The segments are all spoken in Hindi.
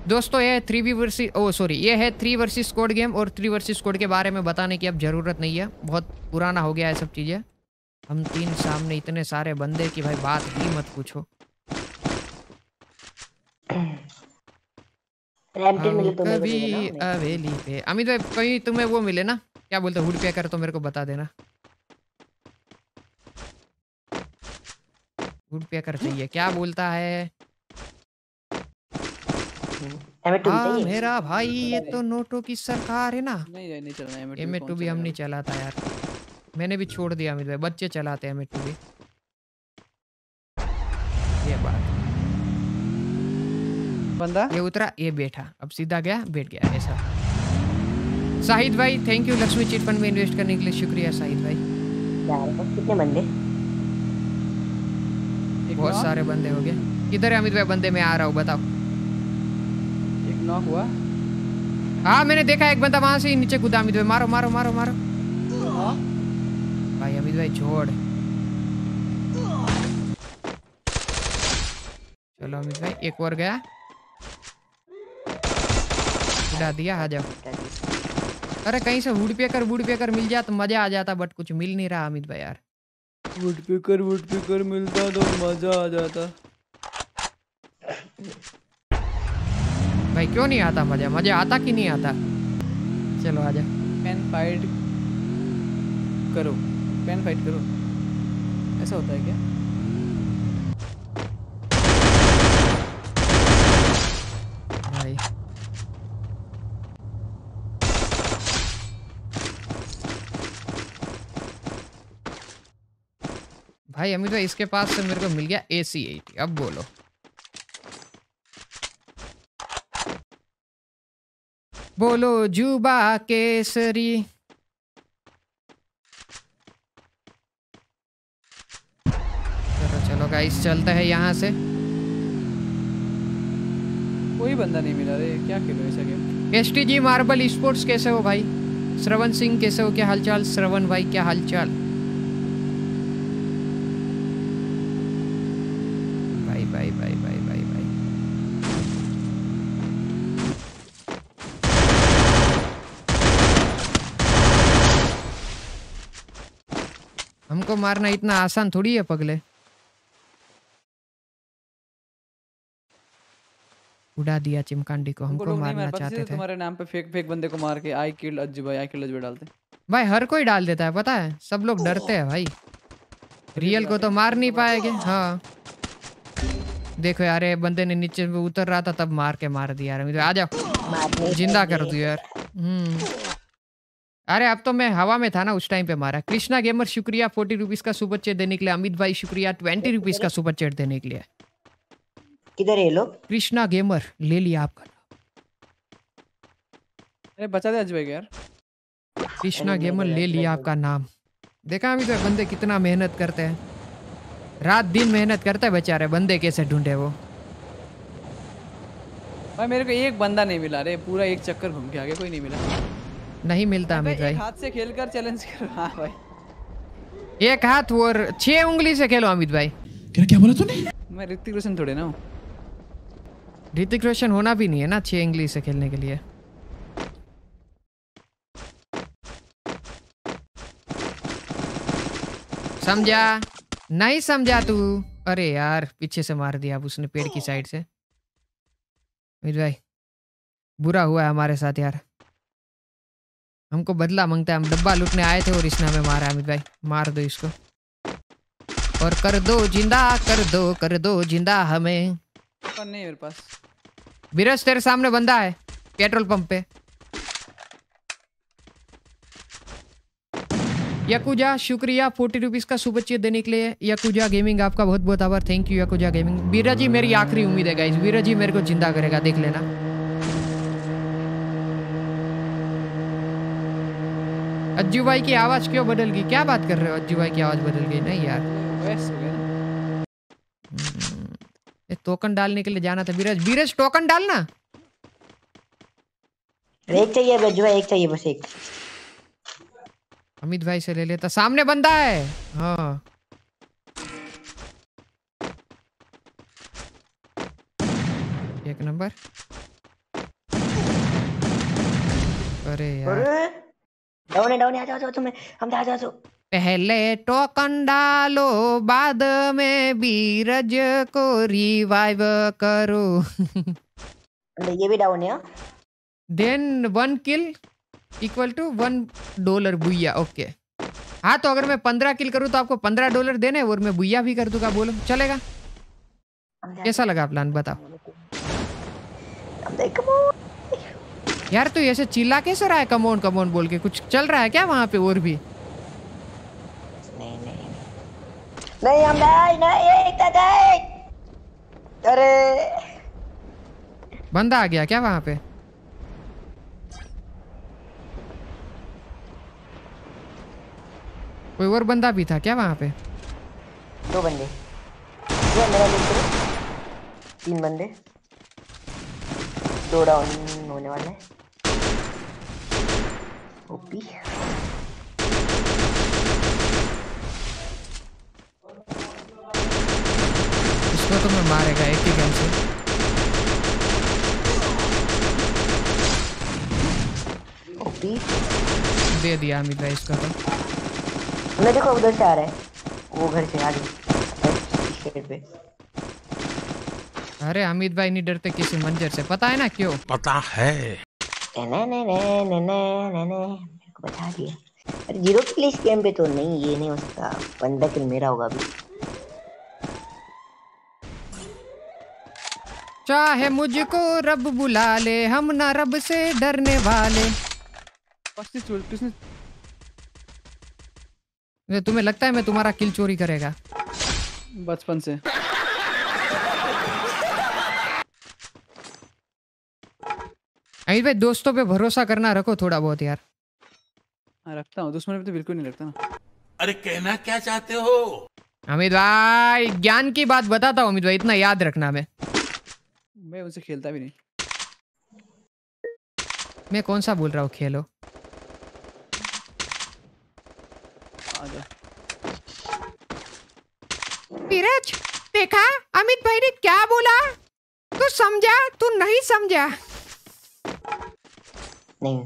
दोस्तों ये 3v वर्सेस सॉरी ये है 3 वर्सेस स्क्वाड गेम और 3 वर्सेस स्क्वाड के बारे में बताने की अब ज़रूरत नहीं है, बहुत पुराना हो गया है सब चीज़ें। हम 3 सामने इतने सारे बंदे कि भाई बात ही मत पूछो। आओ मिले तो मेरे को दे देना। कभी हवेली पे। अमित भाई कहीं तुम्हें वो मिले ना, क्या बोलते हुड पैकर, तो मेरे को बता देना। हुड पैकर चाहिए, क्या बोलता है? M2 हाँ चाहिए। मेरा भाई ये तो नोटों की सरकार है ना। नहीं चलना है M2 भी हम नहीं चलाता यार, मैंने भी छोड़ दिया अमित भाई, बच्चे चलाते हैं M2 भी। ये बात बंदा ये उतरा ये बैठा, अब सीधा गया बैठ गया ऐसा। शाहिद भाई thank you Lakshmi chit fund में इन्वेस्ट करने के लिए, शुक्रिया शाहिद भाई। कितने बंदे? बहुत सारे बंदे हो गए। किधर है अमित भाई? बंदे में आ रहा हूँ, बताओ। एक नॉक हुआ। हाँ मैंने देखा एक बंदा वहां से ही नीचे कूदा। अमित भाई मारो मारो मारो मारो भाई। अमित भाई छोड़, चलो अमित भाई एक और गया, उड़ा दिया। आ जाओ। अरे कहीं से वुड पेकर मिल जाए तो मजा आ जाता, बट कुछ मिल नहीं रहा अमित भाई यार। वुड पेकर मिलता तो मजा आ जाता। भाई क्यों नहीं आता मजा? मजा आता कि नहीं आता? चलो आजा। पेन फाइट करो, ऐसा होता है क्या? भाई भाई अमित भाई इसके पास से मेरे को मिल गया AC-80। अब बोलो। बोलो जुबा केसरी। चलो गाइस चलते हैं यहाँ से। कोई बंदा नहीं मिला रे, क्या खेलो ऐसा गेम। STG मार्बल स्पोर्ट्स कैसे हो भाई? श्रवण सिंह कैसे हो, क्या हालचाल? श्रवण भाई क्या हालचाल? भाई भाई भाई भाई भाई भाई हमको मारना इतना आसान थोड़ी है पगले। उड़ा दिया चिमकांडी को, हमको मारना चाहते थे। तुम्हारे नाम पे फेक बंदे को मार के आई किल्ड अज्जू भाई डालते भाई हर कोई डाल देता है पता है, सब लोग डरते हैं भाई। रियल को तो मार नहीं पाएंगे। हाँ देखो यार ये बंदे ने नीचे उतर रहा था तब मार के मार दिया यार। आ जाओ जिंदा कर दियो यार। अरे अब तो मैं हवा में था ना उस टाइम पे मारा। कृष्णा गेमर शुक्रिया 40 रुपीज का सुपर चैट देने के लिए। अमित भाई शुक्रिया 20 रुपीज का सुपर चैट देने के लिए। किधर है लोग? कृष्णा गेमर ले लिया आपका। अरे बचा दे अजय भाई यार। कृष्णा गेमर ले लिया आपका नाम। देखा अमित भाई बंदे कितना मेहनत करते हैं, रात दिन मेहनत करते हैं बेचारे। बंदे कैसे ढूंढे वो। भाई मेरे को एक बंदा नहीं मिला रे, पूरा एक चक्कर घूम के आगे कोई नहीं मिला। नहीं मिलता अमित भाई। हाथ से खेलकर चैलेंज करो। हाँ भाई एक हाथ और 6 उंगली से खेलो अमित भाई। क्या बोला तूने? मैं ऋतिक रोशन थोड़े ना हूँ। ऋतिक रोशन होना भी नहीं है ना 6 उंगली से खेलने के लिए। समझा नहीं समझा तू? अरे यार पीछे से मार दिया अब उसने पेड़ की साइड से। अमित भाई बुरा हुआ है हमारे साथ यार, हमको बदला मांगता है। हम डब्बा लूटने आए थे और इसने हमें मारा। अमित भाई मार दो इसको और कर दो जिंदा, कर दो जिंदा हमें। पर नहीं मेरे पास। बीरज तेरे सामने बंदा है पेट्रोल पंप पे। यकुजा शुक्रिया 40 रुपीज का सुपर चैट देने के लिए। यकुजा गेमिंग आपका बहुत बहुत आभार। Thank you Yakuza gaming. Biraj ji मेरी आखिरी उम्मीद है गाइस, बीरज जी मेरे को जिंदा करेगा देख लेना। अज्जू भाई की आवाज क्यों बदल गई? क्या बात कर रहे हो? अज्जू भाई की आवाज बदल गई? नहीं यार टोकन डालने के लिए जाना था। बीरज बीरज टोकन डालना। एक चाहिए अज्जू भाई, एक चाहिए बस एक। अमित भाई से ले लेता, सामने बंदा है। हाँ एक नंबर। अरे यार अरे डाउन है आ जाओ तुम्हें हम आ जाओ। पहले टोकन डालो बाद में बीरज को रिवाइव करो। ये भी डाउन है। देन 1 किल इक्वल टू $1 बुइया। ओके हाँ तो अगर मैं 15 किल करूँ तो आपको $15 देने और मैं बुइया भी कर दूंगा, बोलो चलेगा? कैसा लगा प्लान बताओ यार? तो ऐसे चिल्ला कैसे रहा है कमोन कमोन बोल के? कुछ चल रहा है क्या वहाँ पे और भी? नहीं हम नहीं। अरे बंदा आ गया क्या वहाँ पे? कोई और बंदा भी था क्या वहाँ पे? 2 बंदे ये मेरा लिख करो। 3 बंदे 2 डाउन होने वाले हैं। ओपी इसको तो मैं मारेगा एक ही गन से। ओपी दे दिया अमित भाई इसका तो। मैं देखो उधर से आ रहा है वो घर से आगे शेड पे। अरे अमित भाई नहीं डरते किसी मंजर से, पता है ना क्यों? पता है। मेरे को बता दिया। अरे 0 किल इस गेम पे तो नहीं, ये नहीं हो सकता। 15 किल मेरा होगा अभी। चाहे मुझको रब बुला ले हम ना रब से डरने वाले। तुम्हें लगता है मैं तुम्हारा किल चोरी करेगा? बचपन से। अमित भाई दोस्तों पे भरोसा करना रखो थोड़ा बहुत यार। हाँ रखता हूँ, दुश्मन पे तो बिल्कुल नहीं रखता ना। अरे कहना क्या चाहते हो? अमित भाई ज्ञान की बात बताता हूँ अमित भाई, इतना याद रखना। मैं उनसे खेलता भी नहीं। मैं कौन सा बोल रहा हूँ खेलो? आजा। बीरज देखा अमित भाई ने क्या बोला? तू समझा? तू नहीं समझा? नहीं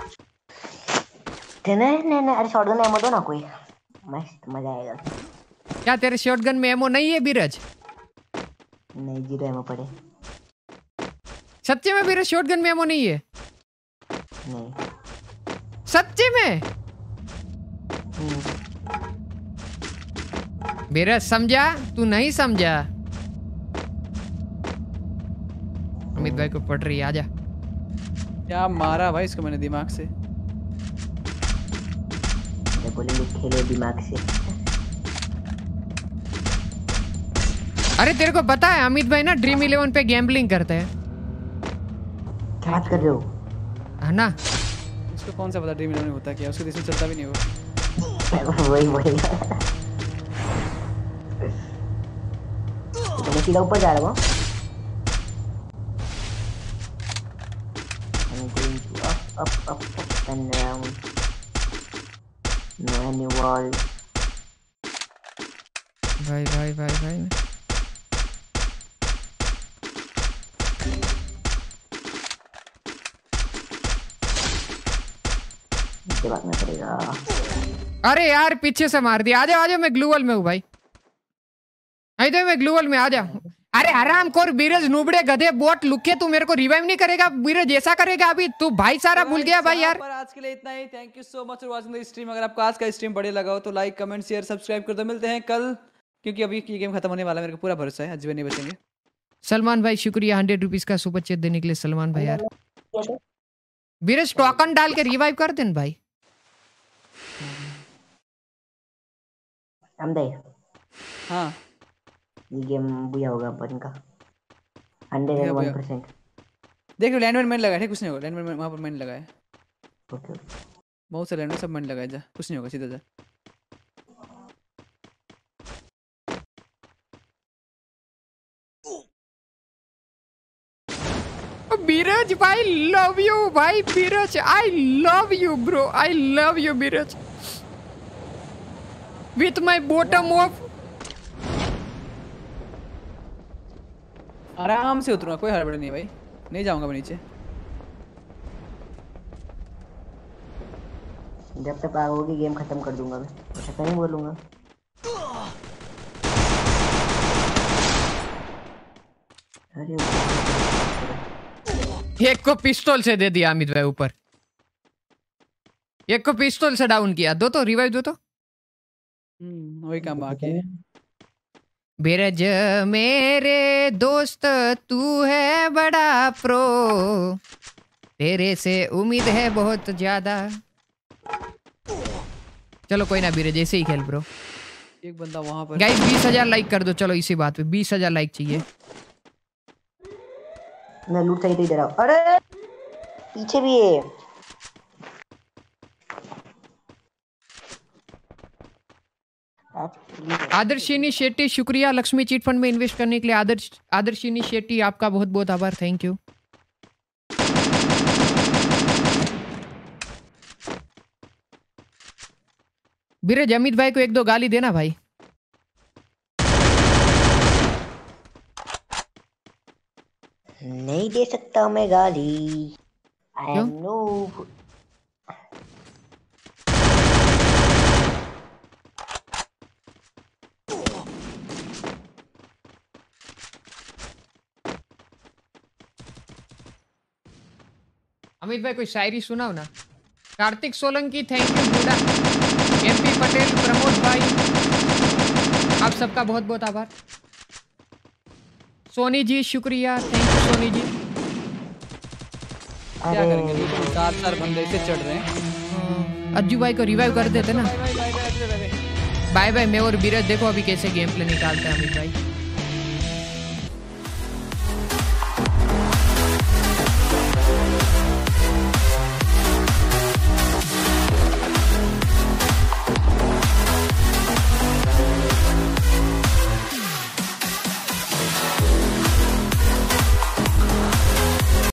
नहीं अरे शॉटगन एमो दो ना कोई, मस्त मजा आएगा। क्या तेरे शॉटगन में एमो नहीं है बीरज? नहीं 0 एमो पड़े। सच्चे में बीरज शॉटगन में एमो नहीं है? नहीं सच्चे में? बीरज समझा? तू नहीं समझा? अमित भाई को पड़ रही है, आजा। क्या मारा भाई इसको मैंने दिमाग से। बोलेंगे खेलो दिमाग से। अरे तेरे को पता है अमित भाई ना ड्रीम 11 पे गैम्बलिंग करते हैं। क्या बात कर रहे हो? है ना? उसको कौन सा पता ड्रीम 11 में होता क्या? उसको इसमें चलता भी नहीं वो। वही तो मैं सीधा ऊपर जा रहा हूँ। I'm going to up and down. No any wall. भाई मुझे भागना पड़ेगा। अरे यार पीछे से मार दिया। आजा आजा मैं ग्लूवल में हूँ भाई। तो मैं ग्लूवल में आजा। अरे हराम खोर बीरज नुबड़े गधे बोट लुके, तू मेरे को रिवाइव नहीं करेगा बीरज? ऐसा करेगा अभी तू? भाई सारा भूल गया भाई यार। पर आज के लिए इतना ही। Thank you so much for watching the stream. अगर आपको आज का स्ट्रीम बढ़िया लगा हो तो लाइक कमेंट शेयर सब्सक्राइब कर दो। मिलते हैं कल, क्योंकि अभी ये गेम खत्म होने वाला है। मेरे को पूरा भरोसा है आज भी नहीं बचेंगे। सलमान भाई शुक्रिया 100 रुपीज का सुपर चैट देने के लिए सलमान भाई यार। बीरज टोकन डाल के रिवाइव कर देन भाई। हाँ ये गेम बुया होगा अपन का 101%। देख लो लैंडमैन मैंने लगाया है, कुछ नहीं होगा। लैंडमैन वहाँ पर मैंने लगाया है। ओके बहुत सारे लैंडमैन सब मैंने लगाया। जा कुछ नहीं होगा, सीधा जा। बीरज भाई लव यू भाई। Biraj I love you bro, I love you Biraj with my bottom of. आराम से उतरूंगा, कोई हड़बड़ी नहीं भाई। नहीं जाऊंगा मैं नीचे। जब तक आओगे गेम खत्म कर दूंगा मैं, ऐसा नहीं बोलूंगा। अरे एक को पिस्तौल से दे दिया अमित भाई ऊपर, एक को पिस्तौल से डाउन किया। दो तो रिवाइव दो तो। वही काम बाकी है। बिरज मेरे दोस्त तू है बड़ा प्रो, तेरे से उम्मीद है बहुत ज्यादा। चलो कोई ना बीरज, ऐसे ही खेल ब्रो। एक बंदा वहां पर। गाइस 20,000 लाइक कर दो। चलो इसी बात पे 20,000 लाइक चाहिए। मैं लूट सही इधर आओ। अरे पीछे भी है। आदर्शिनी शेट्टी शुक्रिया लक्ष्मी चिट फंड में इन्वेस्ट करने के लिए। आदर्शिनी शेट्टी आपका बहुत बहुत आभार, थैंक यू। बीरज अमित भाई को एक दो गाली देना भाई। नहीं दे सकता मैं गाली, आई एम नो। अमित भाई कोई शायरी सुनाओ ना। कार्तिक सोलंकी थैंक यू बूढ़ा। एमपी पटेल, प्रमोद भाई, आप सबका बहुत बहुत आभार। सोनी जी शुक्रिया, थैंक यू सोनी जी। क्या करेंगे, 4 बंदे से चढ़ रहे हैं। अज्जू भाई को रिवाइव कर देते ना। Bye bye. मैं और बीरज देखो अभी कैसे गेम प्ले निकालते हैं अमित भाई।